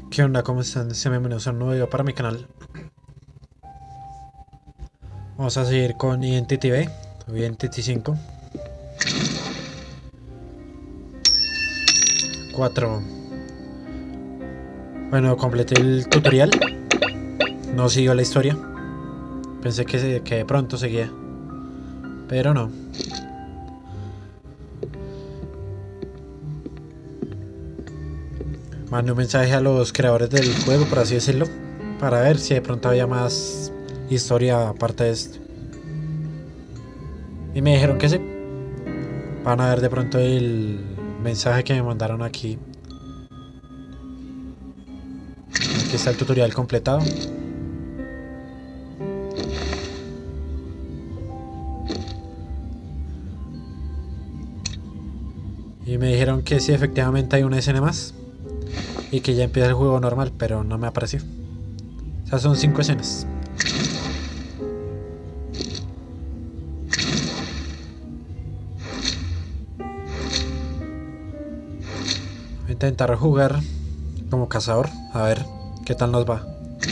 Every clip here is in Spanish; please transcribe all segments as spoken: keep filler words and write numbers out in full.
¿Qué onda? ¿Cómo están? Sean bienvenidos a un nuevo video para mi canal. Vamos a seguir con Identity V o Identity cinco. cuatro. Bueno, completé el tutorial. No siguió la historia. Pensé que, se, que de pronto seguía, pero no. Mandé un mensaje a los creadores del juego, por así decirlo, para ver si de pronto había más historia aparte de esto. Y me dijeron que sí. Van a ver de pronto el mensaje que me mandaron aquí. Aquí está el tutorial completado. Y me dijeron que sí, efectivamente hay una escena más. Y que ya empieza el juego normal, pero no me apareció. O sea, son cinco escenas. Voy a intentar jugar como cazador, a ver qué tal nos va.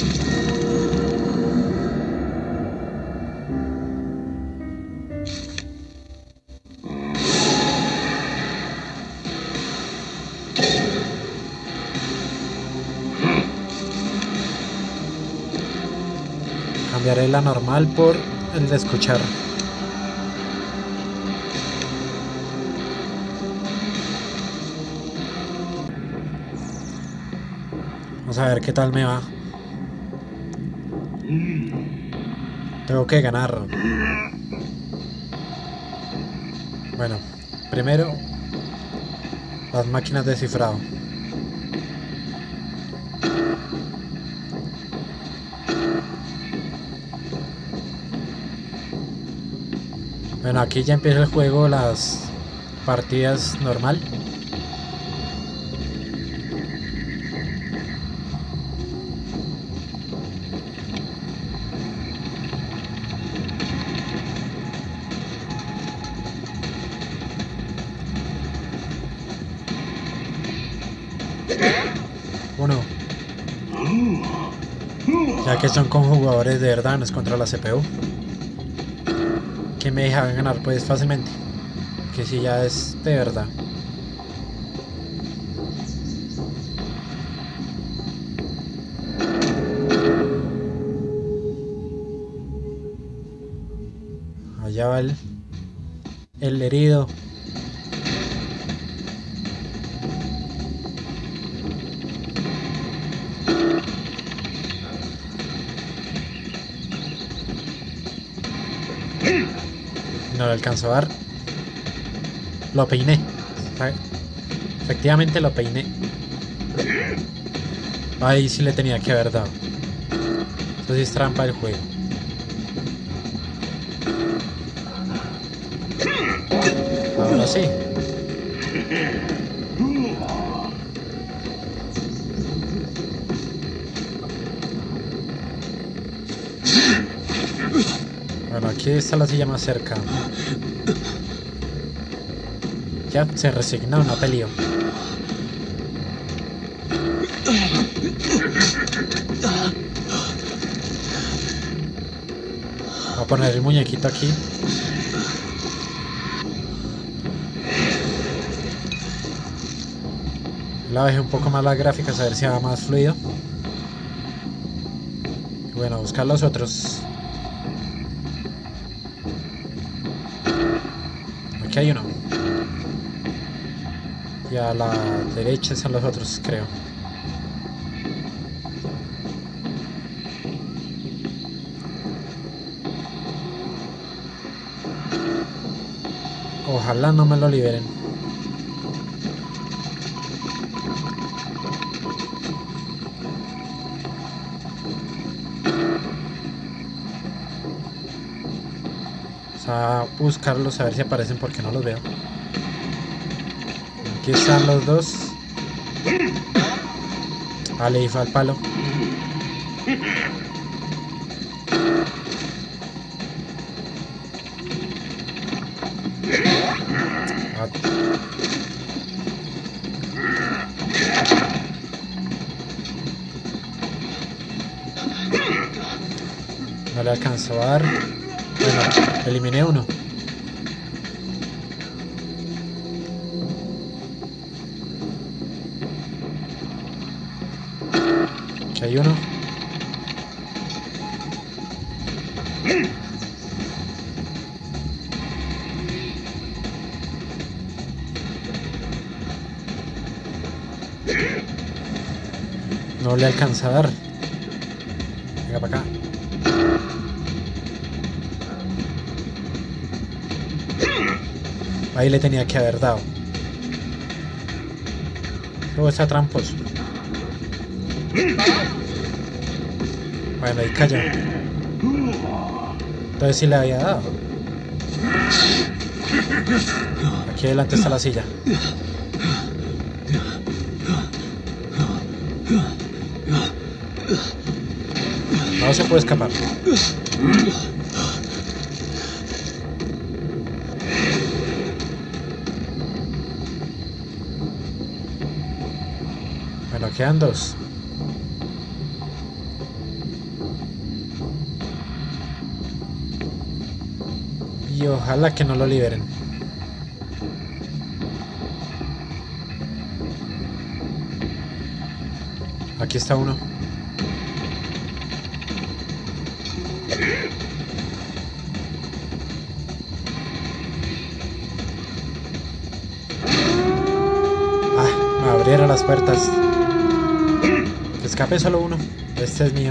Cambiaré la normal por el de escuchar. Vamos a ver qué tal me va. Tengo que ganar. Bueno, primero las máquinas de cifrado. Bueno, aquí ya empieza el juego, las partidas normal. Uno. Ya que son con jugadores de verdad, no es contra la C P U. Que me dejan ganar pues fácilmente. Que si ya es de verdad. Allá va el, el herido. No lo alcanzo a dar. Lo peiné. Efectivamente lo peiné. Ahí sí le tenía que haber dado. Eso sí es trampa del juego. Ahora sí. Bueno, aquí está la silla más cerca. Ya se resignó, no peleó. Voy a poner el muñequito aquí. La bajé un poco más las gráficas a ver si va más fluido. Y bueno, buscar los otros. Aquí hay uno. Y a la derecha están los otros, creo. Ojalá no me lo liberen. Vamos a buscarlos a ver si aparecen porque no los veo. Aquí están los dos. Vale, y fue al palo. le alcanzó a dar. Bueno, eliminé uno. Aquí hay uno. No le alcanza a dar. Venga para acá. Ahí le tenía que haber dado. Luego está tramposo. Bueno, ahí cayó. Entonces sí le había dado. Aquí adelante está la silla. No se puede escapar. Bueno, quedan dos. Y ojalá que no lo liberen. Aquí está uno. Ah, me abrieron las puertas. Que escape solo uno. Este es mío.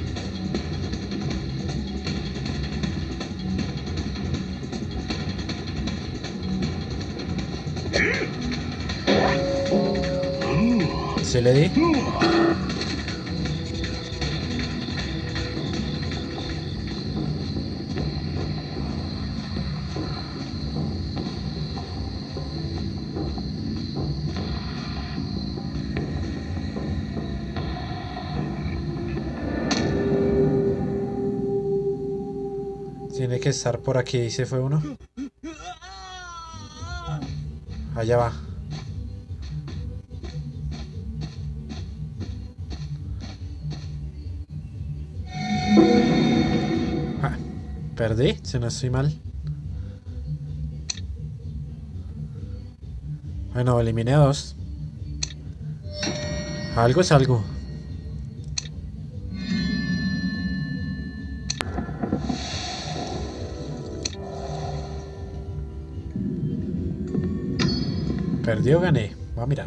¿Se le di? Tiene que estar por aquí. ¿Se fue uno? Allá va. Ah, perdí, si no estoy mal. Bueno, eliminé a dos. Algo es algo. ¿Perdió o gané? Voy a mirar.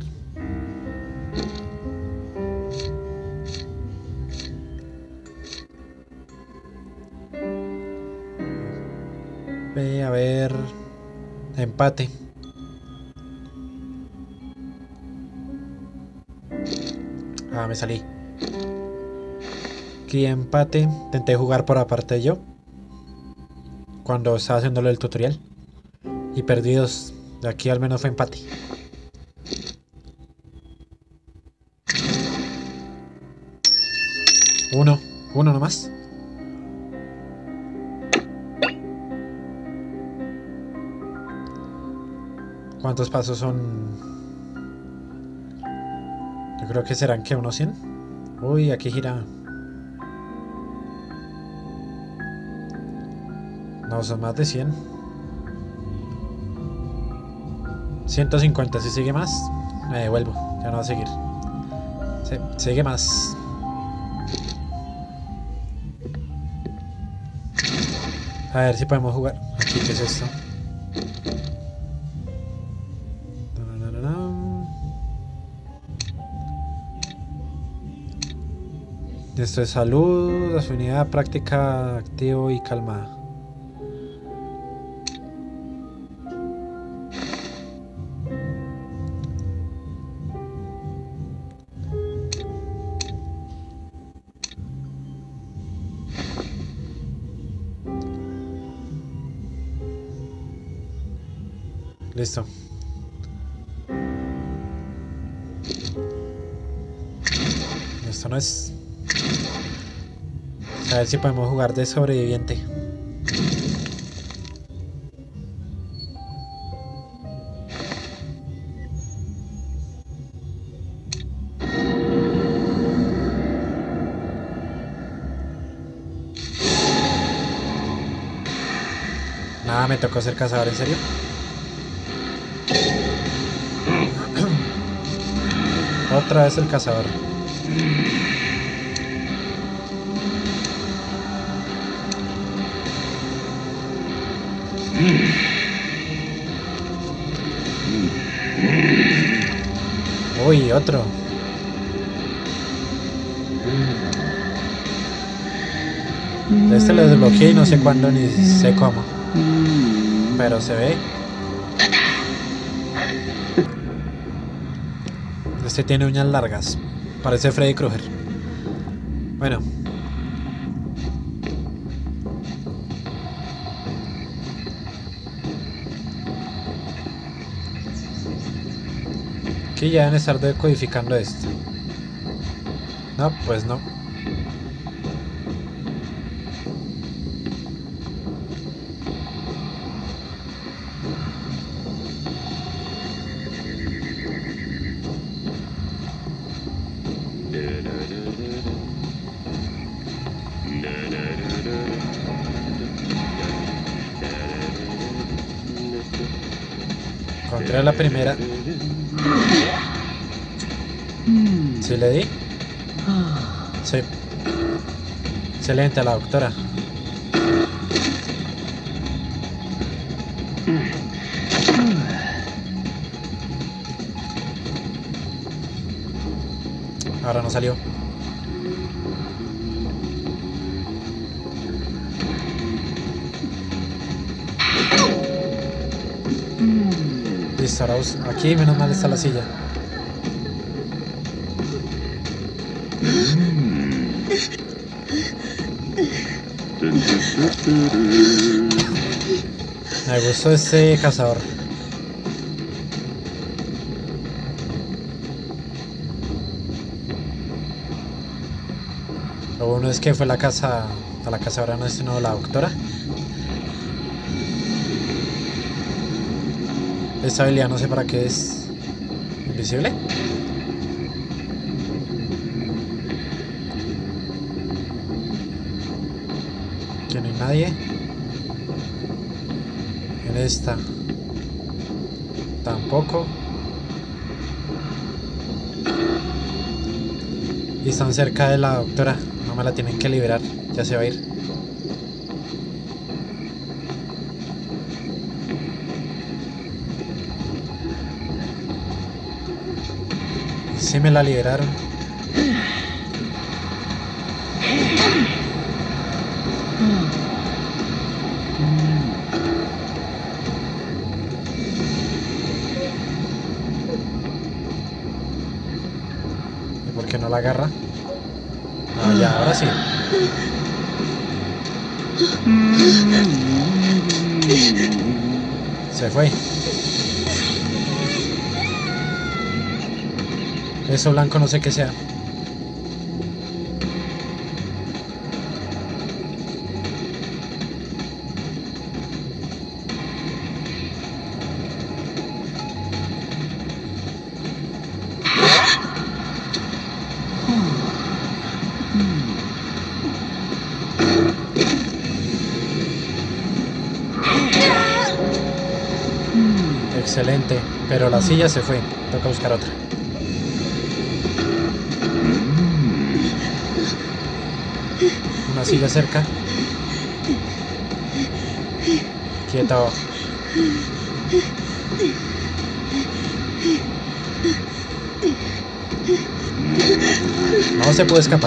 Ve a ver. Empate. Ah, me salí. Aquí empate. Intenté jugar por aparte yo. Cuando estaba haciéndolo el tutorial. Y perdí dos. De aquí al menos fue empate. Uno. Uno nomás. ¿Cuántos pasos son? Yo creo que serán que unos cien. Uy, aquí gira. No, son más de cien. ciento cincuenta. Si sigue más, me devuelvo. Ya no va a seguir. Sí, sigue más. A ver si podemos jugar. Aquí, ¿qué es esto? Esto es salud, afinidad, práctica, activo y calmada. Listo. Esto no es... A ver si podemos jugar de sobreviviente. Ah, me tocó ser cazador, ¿en serio? Otra vez el cazador. Uy, otro. Este lo desbloqueé y no sé cuándo ni sé cómo. Pero se ve. Este tiene uñas largas. Parece Freddy Krueger. Bueno. Aquí ya deben estar decodificando esto. No, pues no. Encontré la primera. ¿Sí le di? Sí. Excelente, a la doctora. Ahora no salió. Listo, ahora aquí menos mal está la silla. Me gustó este cazador. Lo bueno es que fue la casa. A la cazadora no es sino la doctora. Esta habilidad no sé para qué es. ¿Invisible? Que no hay nadie. En esta tampoco. Y están cerca de la doctora. No me la tienen que liberar. Ya se va a ir. Sí me la liberaron. ¿Y por qué no la agarra? Ah, ya, ahora sí. Se fue. Eso blanco no sé qué sea. Excelente, pero la silla se fue. Toca buscar otra. Una silla cerca. Quieto. No se puede escapar.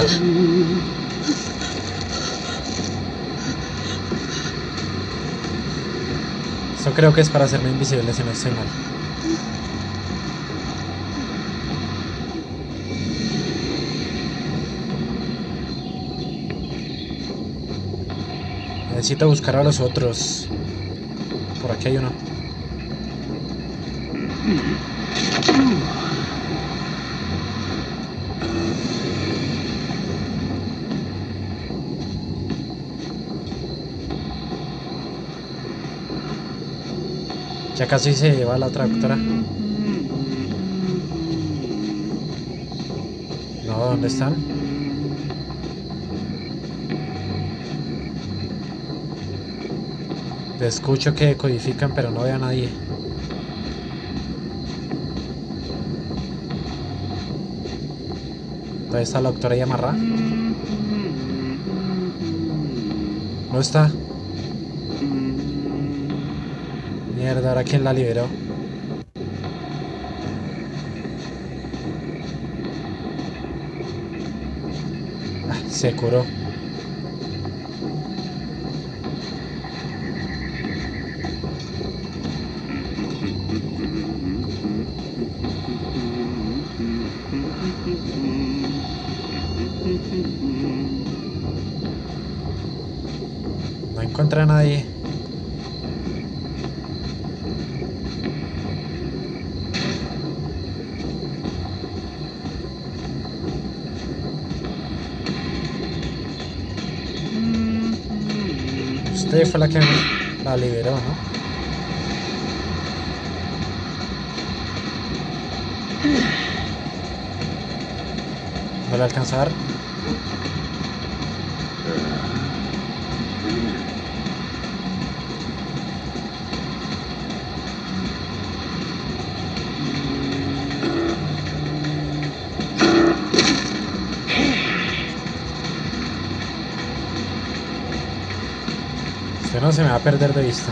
Esto creo que es para hacerme invisible si no estoy mal. Necesito buscar a los otros. Por aquí hay uno. Ya casi se lleva la otra doctora. No, ¿dónde están? Escucho que codifican, pero no veo a nadie. ¿Dónde está la doctora ahí amarrada? ¿No está? Mierda, ¿ahora quién la liberó? Ah, se curó. No encontré a nadie. Usted fue la que la liberó, ¿no? No le alcanzó a dar. Usted no se me va a perder de vista.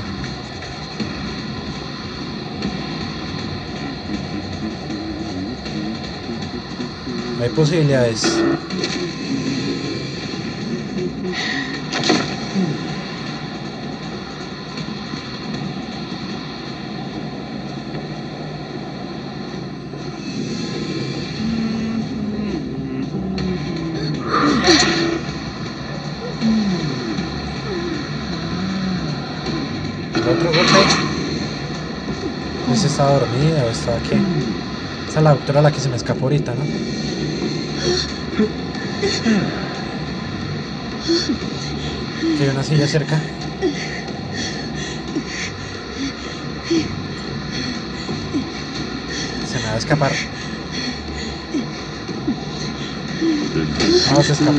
Hay posibilidades. Otro golpe. Ese estaba dormida o estaba aquí. Esa es la doctora la que se me escapó ahorita, ¿no? Que hay una silla cerca. Se me va a escapar. No, se escapó.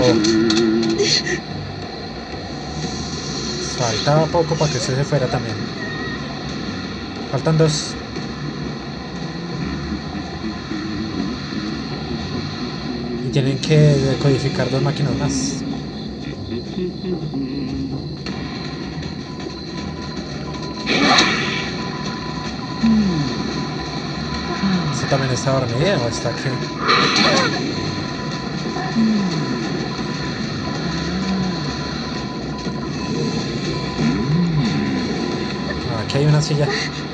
Faltaba poco para que usted se fuera también. Faltan dos. Y tienen que decodificar dos máquinas más. ¿Este también está dormido o está aquí? Aquí hay una silla.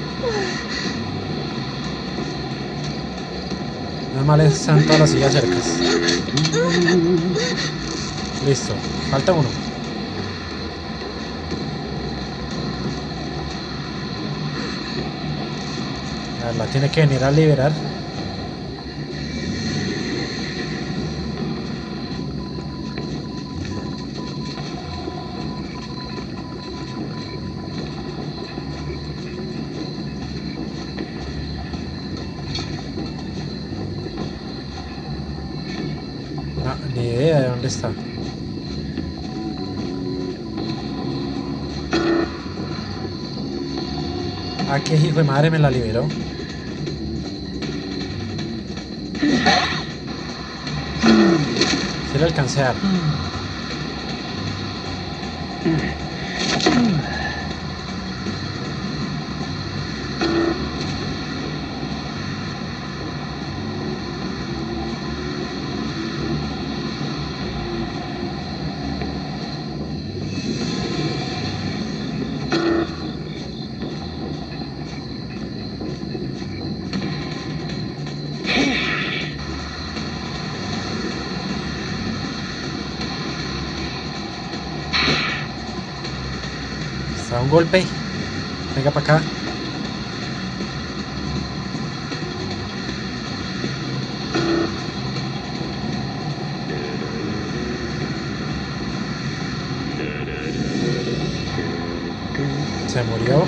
No mal están todas las sillas cercas. Listo, falta uno. A ver, la tiene que venir a liberar. No, ni idea de dónde está. ¿A qué hijo de madre me la liberó? Sí le alcancé a dar. Está un golpe. Venga para acá. Se murió.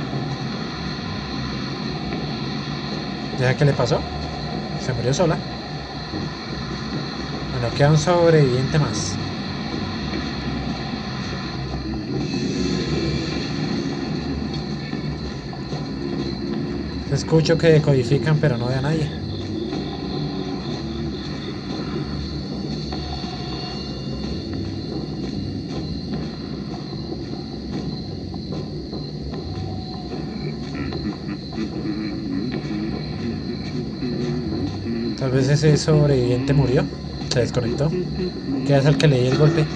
¿Ya qué le pasó? Se murió sola. Bueno, queda un sobreviviente más. Escucho que decodifican, pero no veo a nadie. Tal vez ese sobreviviente murió. Se desconectó. ¿Qué es el que le di el golpe?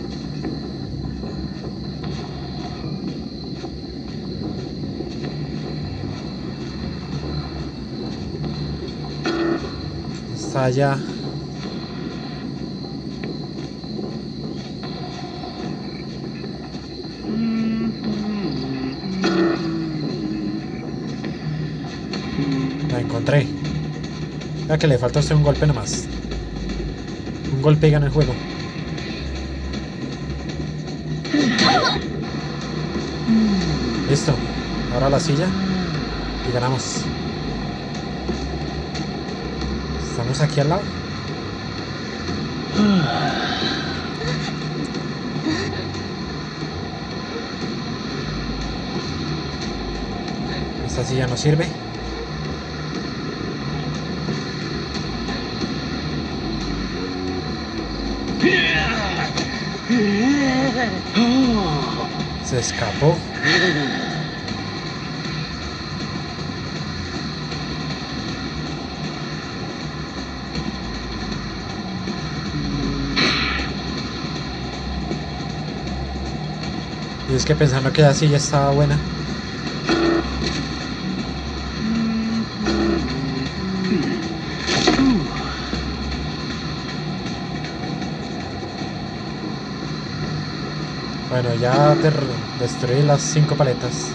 Está allá. La encontré. Vea que le falta a usted un golpe nomás. Un golpe y gana el juego. Listo. Ahora la silla. Y ganamos. Estamos aquí al lado. Esta silla no sirve. Se escapó. Y es que pensando que la silla estaba buena. Bueno, ya te destruí las cinco paletas.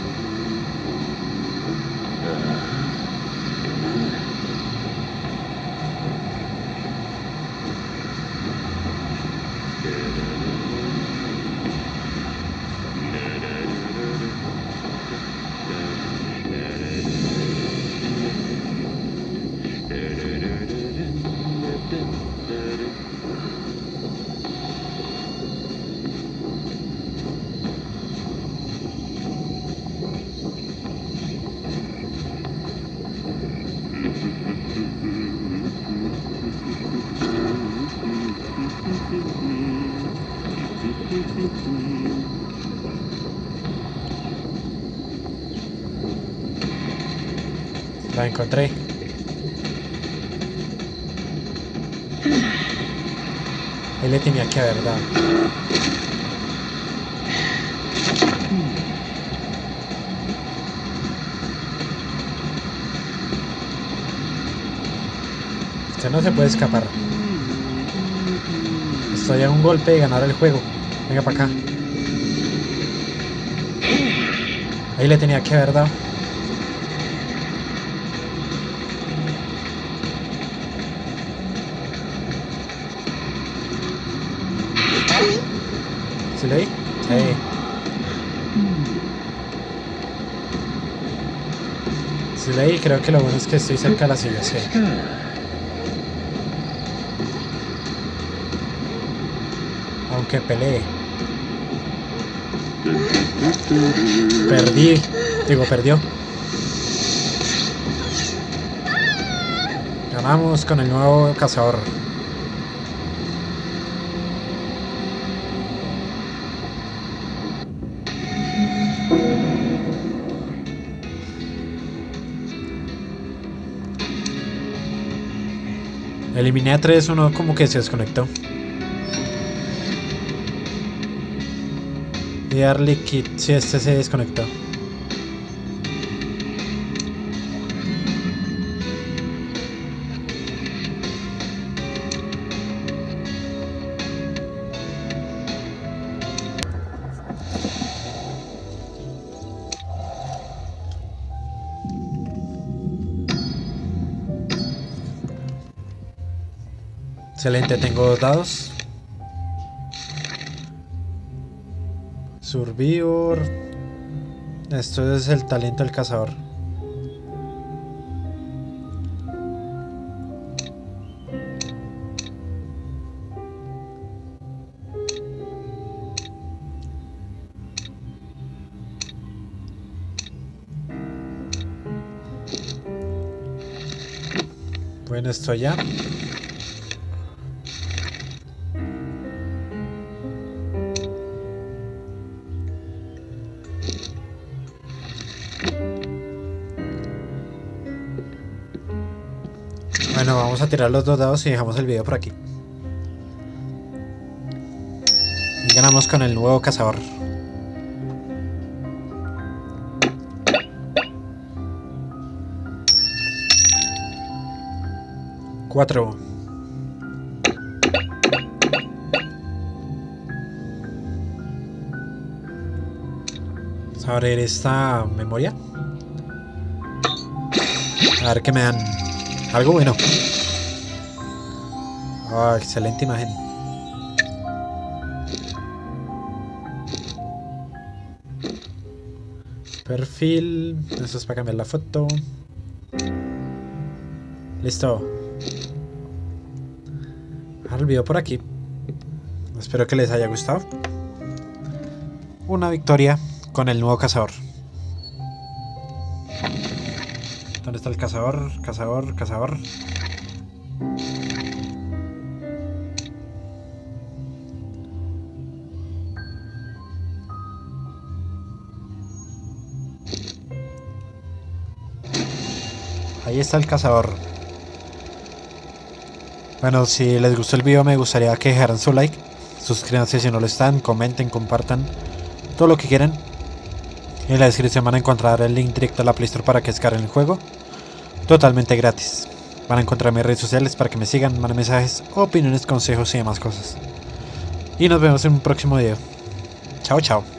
La encontré. Ahí le tenía que haber dado. Usted no se puede escapar. Estoy a un golpe de ganar el juego. Venga para acá. Ahí le tenía que haber dado. ¿Sí leí? Sí. Sí leí, creo que lo bueno es que estoy cerca de la silla, sí. Aunque peleé. Perdí. Digo, perdió. Ganamos con el nuevo cazador. Eliminé a tres, uno como que se desconectó. Y Early Kit, si sí, este se desconectó. Excelente, tengo dos dados. Survivor. Esto es el talento del cazador. Bueno, estoy ya. Bueno, vamos a tirar los dos dados y dejamos el video por aquí. Y ganamos con el nuevo cazador. Cuatro. Vamos a abrir esta memoria. A ver qué me dan. Algo bueno. Oh, excelente imagen. Perfil. Eso es para cambiar la foto. Listo. Ahora el video por aquí. Espero que les haya gustado. Una victoria con el nuevo cazador. ¿Dónde está el cazador? Cazador, cazador. Ahí está el cazador. Bueno, si les gustó el video me gustaría que dejaran su like. Suscríbanse si no lo están, comenten, compartan. Todo lo que quieran. En la descripción van a encontrar el link directo a la Play Store para que descarguen el juego. Totalmente gratis. Van a encontrar mis redes sociales para que me sigan, manden mensajes, opiniones, consejos y demás cosas. Y nos vemos en un próximo video. Chao, chao.